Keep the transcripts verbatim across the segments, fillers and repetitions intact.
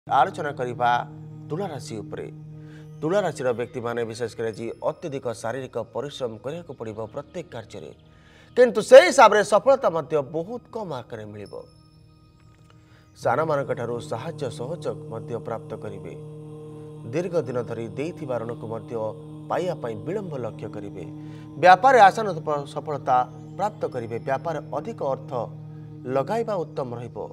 आलोचना करबा तुला राशि उपरे तुला राशि व्यक्ति माने विशेष कर अत्यधिक शारीरिक परिश्रम करने को पड़ो प्रत्येक कार्य किंतु से हिसाब से सफलता बहुत कम आकार मिल साना मान साहाय्य सहयोग प्राप्त करेंगे दीर्घ दिन धरी देइथिबा ऋण को पाइया विलंब लक्ष्य करेंगे व्यापार आसान सफलता प्राप्त करेंगे व्यापार अधिक अर्थ लगाइबा उत्तम रहिबो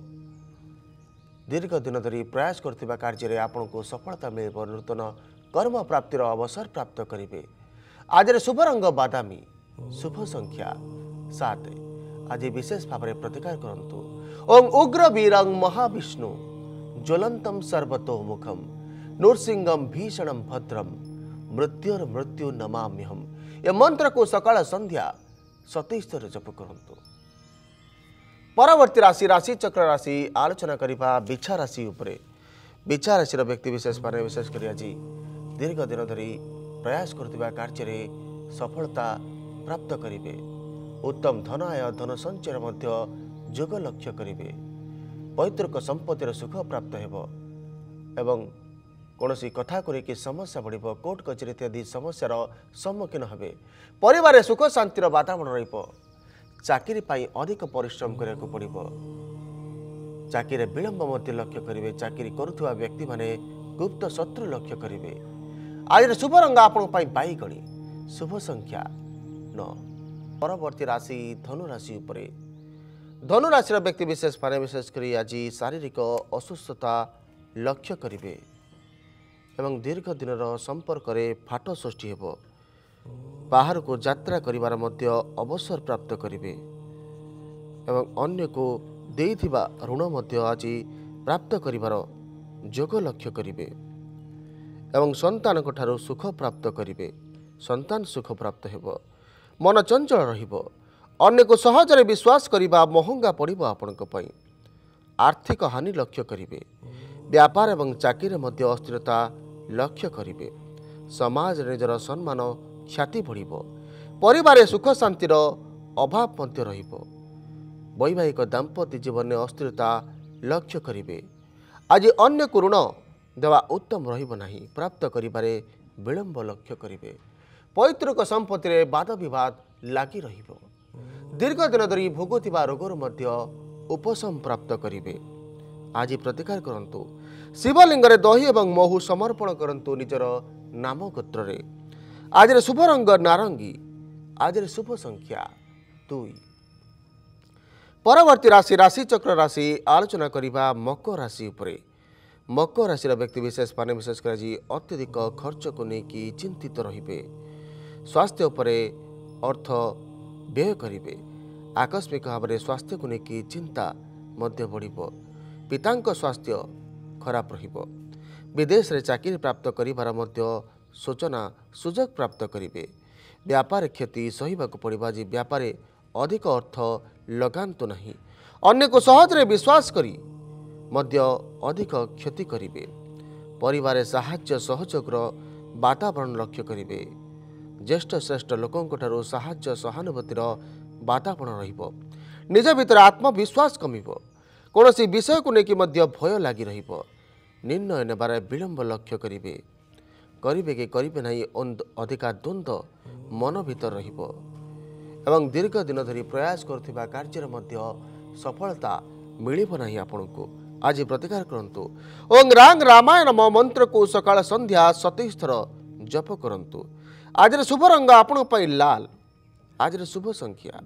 दीर्घ दिन धरी प्रयास करथिबा कार्य आपन को सफलता मिल नूतन कर्म प्राप्तिर अवसर प्राप्त करेंगे आज शुभ रंग बादामी शुभ संख्या सात आज विशेष भाव में प्रतिकार करंतु ओं उग्र वीरं महाविष्णु ज्वलंतम सर्वतोमुखम नृसिंहम भीषणम भद्रम मृत्युर मृत्यु नमाम्यहम यह मंत्र को सकाळ संध्या सतैश थर जप करंतु। परवर्ती राशि राशि चक्र राशि आलोचना करबा बिछा राशि उपरे बिछा राशि व्यक्ति विशेष माने विशेष करी आज दीर्घ दिन धरी प्रयास करथिबा कार्य रे सफलता प्राप्त करेंगे उत्तम धन आय धन संचय मध्य जोग लक्ष्य करेंगे पैतृक संपत्तिर सुख प्राप्त हेबो एवं कौनसी कथा को लेकिन समस्या बढ़िबो कोर्ट कचेरी इत्यादि समस्यार सम्मुखीन हेबे परिवार सुख शांतिर वातावरण रहिबो चाकरी पाई अधिक परिश्रम करने को पड़ो चाकरी विलंब मध्य लक्ष्य करेंगे चाकरी करुवा व्यक्ति माने गुप्त शत्रु लक्ष्य करेंगे आज शुभ रंग आपण बैगणी शुभ संख्या नौ। परवर्ती राशि धनु राशि उपरे धनु राशि व्यक्ति विशेष माने विशेष करी आज शारीरिक असुस्थता लक्ष्य करेंगे एवं दीर्घ दिन संपर्क में फाट सृष्टि हेबो बाहर को यात्रा करिवार मध्य अवसर प्राप्त करेंगे एवं अन्य को देइथिबा ऋण मध्य आज प्राप्त करिवार जोग लक्ष्य करेंगे एवं संतान को ठारो सुख प्राप्त करेंगे संतान सुख प्राप्त हेबो मन चंचल रहिबो अन्य को सहजरे विश्वास करिबा महंगा पड़िबो आपनक पई आर्थिक हानि लक्ष्य करेंगे व्यापार एवं चाकरी मध्य अस्थिरता लक्ष्य करेंगे समाज निजर सम्मान ख्याति बढ़िबो परिवार सुख शांतिर अभाव मध्य रहिबो वैवाहिक दाम्पत्य जीवन में अस्थिरता लक्ष्य करेंगे आज अन्य को ऋण देवा उत्तम रहिबो नाही प्राप्त करिबारे विलंब लक्ष्य करेंगे पैतृक संपत्ति रे वाद विवाद लागी रहिबो दीर्घ दिन धरी भोगुथिबा रोगर मध्य उपशम प्राप्त करेंगे आज प्रतिकार करंतु शिवलिंग रे दही एवं महु समर्पण करंतु निजर नाम गोत्र रे आज शुभ रंग नारंगी आज शुभ संख्या दुई। परवर्ती राशि राशि चक्र राशि आलोचना करबा मकर राशि उपरे मकर राशि व्यक्ति विशेष माने विशेष कर अत्यधिक खर्च को लेकिन चिंतित रहिबे स्वास्थ्य उपरे अर्थ व्यय करेंगे आकस्मिक भाव में स्वास्थ्य को लेकिन चिंता मध्य बढ़िबो पितांक स्वास्थ्य खराब रहिबो विदेश रे चाकरी प्राप्त करिबार मध्य सूचना सुजोग प्राप्त करेंगे व्यापार क्षति सहिबाकु पड़िबा जे व्यापार अधिक अर्थ लगांतु नहीं अन्य को सहजरे विश्वास करी मध्य अधिक क्षति करेंगे परिवार साहाय्य सहयोगर वातावरण लक्ष्य करेंगे ज्येष्ठ श्रेष्ठ लोकों ठारू साहाय्य सहानुभूतिर वातावरण रहिबो निज भीतर आत्मविश्वास कमिबो कौनसी विषय को लेकिन मध्य भय लगी रहिबो निर्णय नेबार विलंब लक्ष्य करेंगे करिबे कि करिबे नहीं अधिका द्वंद्व मन भीतर रहिबो एवं दीर्घ दिन धरी प्रयास करथिबा कार्य मध्य सफलता मिलिबो नाही आपनको आज प्रतिकार करंतु ओं रांग रामायण मंत्र को सकाळ संध्या सतैश थर जप करंतु आज शुभ रंग आपण पई लाल आज शुभ संख्या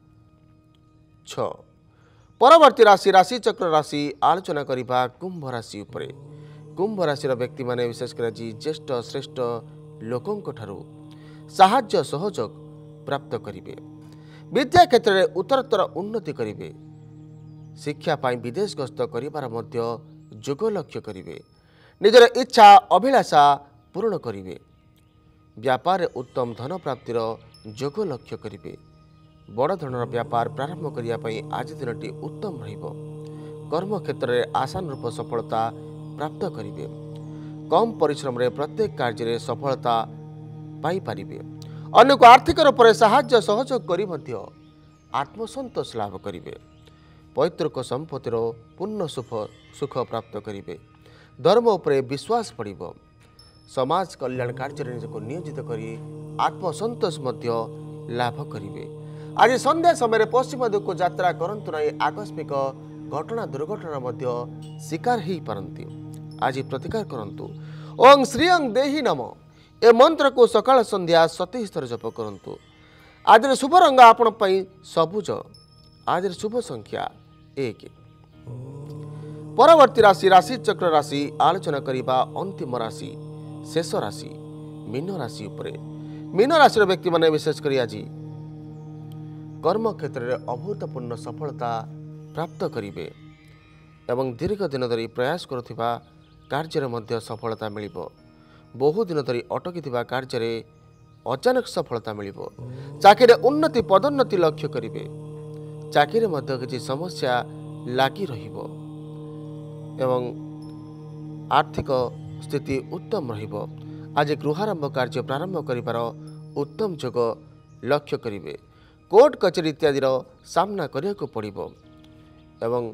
छ। परवर्ती राशि राशि चक्र राशि आलोचना करबा कुंभ राशि उपरे कुंभ राशि व्यक्ति माने विशेष कर ज्येष्ठ श्रेष्ठ लोकों ठारू साहाय्य सहयोग प्राप्त करेंगे विद्या क्षेत्र में उत्तरोत्तर उन्नति करेंगे शिक्षा पाई विदेश गस्त करिबार मध्य जोग लक्ष्य करेंगे निजर इच्छा अभिलाषा पूर्ण करेंगे व्यापार उत्तम धन प्राप्तिर जोग लक्ष्य करेंगे बड़ धरणर व्यापार प्रारंभ करने आज दिनटी उत्तम रहिबो कर्म क्षेत्र में आसान रूप सफलता प्राप्त करेंगे कम परिश्रम रे प्रत्येक कार्य रे सफलता पाई पारिबे अन्य को आर्थिक रूप से साहाय्य सहयोग करी मध्य आत्मसंतोष लाभ करेंगे पैतृक संपत्तिर पूर्ण सुख सुख प्राप्त करेंगे धर्म उपरे विश्वास पड़िबो। समाज कल्याण कार्य निजक नियोजित करी आत्मसंतोष मध्य लाभ करिवे। आज संध्या समय पश्चिम दिग को यात्रा करंतु नहीं, आकस्मिक घटना दुर्घटना मध्य शिकार हो पारंती। आज प्रतिकार करंतु ओं श्रीयं देहि नम ए मंत्र को सकाळ संध्या सतीश थर जप करंतु। आज शुभ रंग आपण पई सबुज। आज शुभ संख्या एक। परवर्ती राशि राशि चक्र राशि आलोचना करिबा अंतिम राशि शेष राशि मीन राशि उपरे। मीन राशि व्यक्ति माने विशेष करी आज कर्म क्षेत्र में अभूतपूर्ण सफलता प्राप्त करिवे एवं दीर्घ दिन धरी प्रयास करुथिबा कार्य मध्य सफलता मिलिबो। बहु दिन धरी अटकी कार्य अचानक सफलता मिलिबो। चाकरी उन्नति पदोन्नति लक्ष्य करिवे। चाकरी मध्य किछि समस्या लागी रहिबो एवं आर्थिक स्थिति उत्तम रहिबो। आज गृहारंभ कार्य प्रारंभ करिबार उत्तम योग लक्ष्य करिवे। कोर्ट कचेरी इत्यादि सामना करिया पड़िबो एवं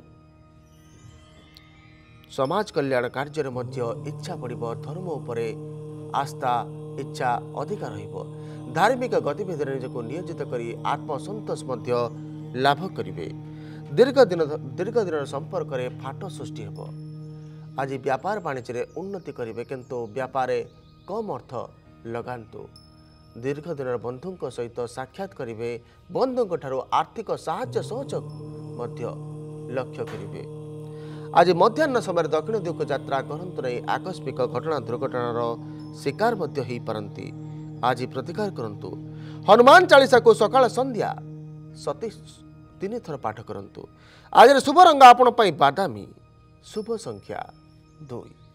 समाज कल्याण कार्य मध्य इच्छा पड़िबो। धर्म उपरे आस्था इच्छा अधिकार रहिबो। धार्मिक गतिविधि निजको नियोजित करी आत्मसंतोष मध्य लाभ करिवे। दीर्घ दिन दीर्घ दिन संपर्क में फाट सृष्टि हेबो। आज व्यापार वाणिज्य उन्नति करिवे किंतु व्यापार कम अर्थ लगांतु। दीर्घ दिन बंधुों सहित साक्षात करिवे। बंधुों ठारू आर्थिक साहाय्य सहयोग मध्य लक्ष्य करिवे। आज मध्याह्न समय दक्षिण दिग को यात्रा करंतु नहीं, आकस्मिक घटना दुर्घटनार शिकार मध्य होई पारंती। आज प्रतिकार करंतु। हनुमान चालीसा को सकाळ संध्या सतीश तीन थर पाठ करंतु। आज शुभ रंग आपण पई बादामी। शुभ संख्या दुई।